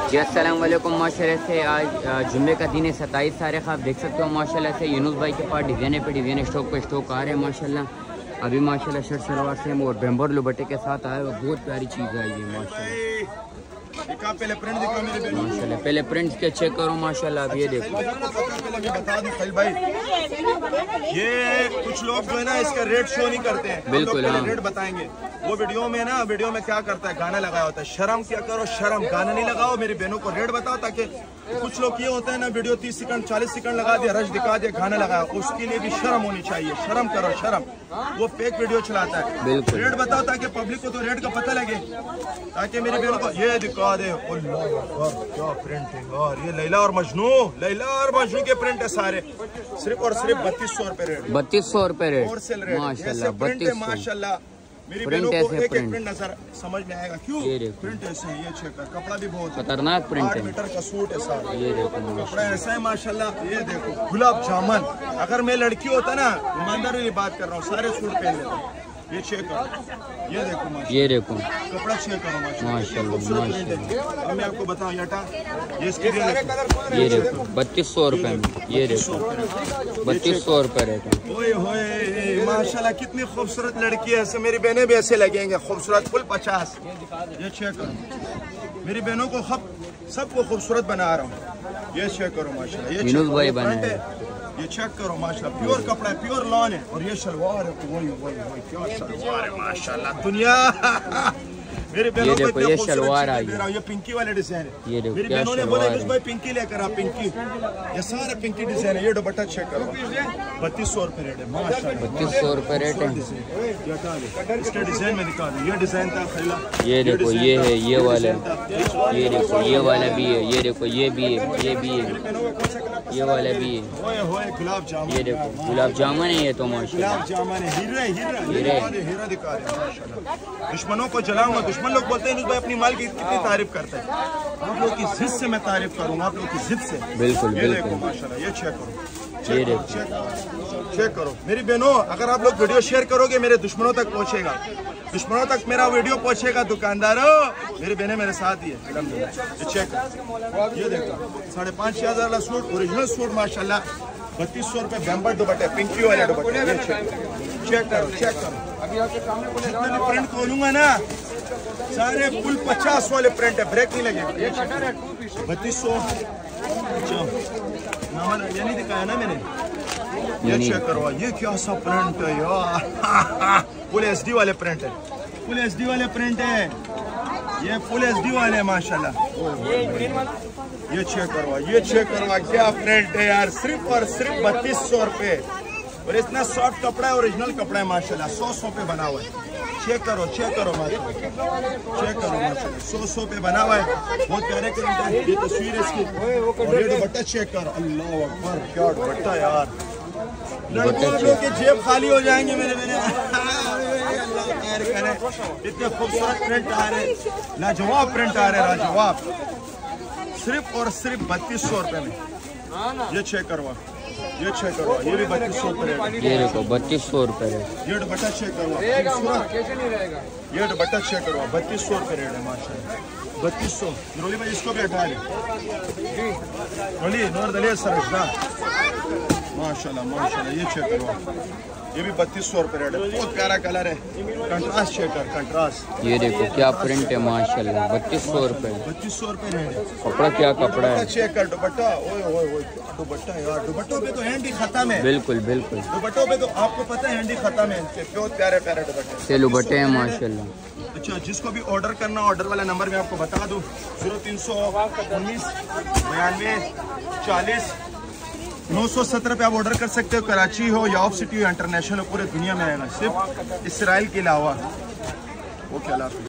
जी अस्सलाम वालेकुम। माशाल्लाह से आज जुम्मे का दिन है, 27 तारीख। आप देख सकते हो माशाल्लाह से यूनुस भाई के पास डिज़ाइने पे डिज़ाइन स्टॉक पे स्टॉक आ रहे हैं माशाल्लाह। अभी माशाल्लाह शर्ट सलवार से और बेम्बर लुबटे के साथ आए और बहुत प्यारी चीज़ आई है माशाल्लाह। पहले प्रिंट दिखा मेरे बेटे माशाल्लाह, पहले प्रिंट के चेक करो माशाल्लाह। अब ये देखो, पहले मैं बता दूं खलील भाई, ये कुछ लोग जो है ना इसका रेट शो नहीं करते हैं। बिल्कुल हाँ। रेट बताएंगे वो वीडियो में ना, वीडियो में क्या करता है, गाना लगाया होता है। शर्म क्या करो, शर्म, गाना नहीं लगाओ, मेरी बहनों को रेट बताओ। ताकि कुछ लोग ये होता है ना, वीडियो 30 सेकंड 40 सेकंड लगा दिया, रश दिखा दिया, गाना लगाया, उसके लिए भी शर्म होनी चाहिए। शर्म करो, शर्म। वो फेक वीडियो चलाता है। बिल्कुल रेट बताओ ताकि पब्लिक को तो रेट का पता लगे, ताकि मेरी बहनों को ये दिखा दे। क्या प्रिंट है यार, ये लैला और मजनू, लैला और मजनू के प्रिंट है सारे। सिर्फ और सिर्फ 3200 रुपए रेट, 3200 रुपए रेट होलसेल रेट माशाल्लाह। 3200 माशाल्लाह। मेरी बहनों को एक एक प्रिंट नजर समझ में आएगा। क्यों प्रिंट ऐसे है, ये चेक कर, कपड़ा भी बहुत खतरनाक प्रिंट है। 8 मीटर का सूट है सारा। ये देखो कपड़ा ऐसा है माशाल्लाह। ये देखो गुलाब जामुन, अगर मैं लड़की होता ना, ईमानदार वाली बात कर रहा हूँ, सारे सूट पहन लेता। ये चेक करो, ये देखो माशाल्लाह, ये देखो कपड़ा चेक करो माशाल्लाह माशाल्लाह। अब मैं आपको बताऊं यटा, ये इसकी ये देखो 3200 रुपए में, ये देखो 3200 रुपए रेट है। ओए होए माशाल्लाह, कितनी खूबसूरत लड़की है। ऐसे मेरी बहनें भी ऐसे लगेंगे खूबसूरत, फुल 50। ये चेक करो, मेरी बहनों को सबको खूबसूरत बना रहा हूँ। ये चेक करो माशाल्लाह, ये यूनुस भाई बनाए। ये चेक करो माशाल्लाह, प्योर कपड़ा है, प्योर लॉन है। और ये शलवार है, वही क्या शलवार है माशाल्लाह। दुनिया मेरे बहनों को देखो, ये शलवार आई है, ये पिंकी वाले डिजाइन है। ये देखो मेरी क्या बहनों ने बोला शलवार भाई पिंकी लेकर आ, पिंकी। ये सारा पिंकी डिजाइन है। ये दुपट्टा चेक करो, 3200 रुपए रेट है माशाल्लाह। 3200 रुपए रेट है। इसके डिजाइन में दिखा दो, ये डिजाइन था खैला। ये देखो, ये है, ये वाला, ये देखो, ये वाला भी है, ये देखो, ये भी है, ये भी है, ये वाला भी है। ओए होए गुलाब जामुन, ये देखो गुलाब जामुन है ये तो माशाल्लाह। गुलाब जामुन है, हीरा दिखा रहे हैं माशाल्लाह। दुश्मनों को जलाऊंगा। दुश्मन लोग बोलते हैं भाई अपनी माल की कितनी तारीफ करते हैं। आप लोग की जिद से मैं तारीफ करूंगा, आप लोग की जिद से। बिल्कुल ये बिल्कुल देखो माशाल्लाह, ये चेक करो, ये देखो, चेक करो मेरी बहनों। अगर आप लोग वीडियो शेयर करोगे मेरे दुश्मनों तक पहुंचेगा, दुश्मनों तक मेरा वीडियो पहुंचेगा। दुकानदारों, मेरी बहनें मेरे साथ ही है अल्हम्दुलिल्लाह। ये चेक करो, ये देखो 5,500 वाला सूट, ओरिजिनल सूट माशाल्लाह। 3200 रुपए बेम्बर दुपट्टे, पिंकी वाले दुपट्टे। ये चेक करो, चेक करो। जितने भी प्रिंट खोलूंगा ना, सारे फुल 50 वाले प्रिंट है, ब्रेक नहीं लगेगा। 3200 ये नहीं दिखाया ना मैंने। ये चेक करो, ये क्या सा प्रिंट है यार। फुल एचडी वाले प्रिंट है, फुल एचडी वाले प्रिंट है, ये फुल एचडी वाले है माशाल्लाह। ये चेक करो, ये चेक करो, क्या प्रिंट है यार। सिर्फ और सिर्फ 3200 रुपए। और इतना सॉफ्ट कपड़ा है, ओरिजिनल कपड़ा है माशाल्लाह। 100 पे बना हुआ है। चेक करो, चेक करो माशाल्लाह, चेक करो माशाल्लाह। 100 पे बना हुआ है, बहुत प्यारे प्रिंट है। ये तस्वीर है इसकी। और ये दुपट्टा चेक करो, अल्लाह अकबर, क्या दुपट्टा यार। लड़कों के जेब खाली हो जाएंगे मेरे मेरे। अल्लाह खैर करे। इतने खूबसूरत प्रिंट आ रहे, लाजवाब प्रिंट आ रहे, लाजवाब। सिर्फ और सिर्फ 3200 रुपए में। ये चेक करवा, ये चेक करवा, ये भी 3200 रुपए। ये देखो 3200 रुपए रेट। ये दुपट्टा चेक करवा, ये दुपट्टा चेक करवा, 3200 रुपए रेट है माशाल्लाह। 3200। रोली भाई इसको भी हटा ले, रोली नूर दलिया सरजना माशाल्लाह माशाल्लाह। ये चेक करवा, ये भी 3200 रुपए रेट है। बहुत प्यारा कलर है, कंट्रास्ट चेक कर, कंट्रास्ट। ये देखो क्या प्रिंट है माशाल्लाह। 3200 रुपए, 3200 रुपए रेट है। कपड़ा क्या कपड़ा है। चेक कर दुपट्टा, ओए ओए ओए दुपट्टा यार। दुपट्टों पे तो हैंड ही खत्म है। बिल्कुल बिल्कुल, दुपट्टों पे तो आपको पता है हैंड ही खत्म है इनके। बहुत प्यारे प्यारे दुपट्टे, से दुपट्टे हैं माशाल्लाह। अच्छा, जिसको भी ऑर्डर करना, ऑर्डर वाला नंबर मैं आपको बता दूं, 0319 92 40 917 पे आप ऑर्डर कर सकते हो। कराची हो या ऑफ सिटी हो, इंटरनेशनल हो, पूरे दुनिया में आएगा, सिर्फ इसराइल के अलावा। वो क्या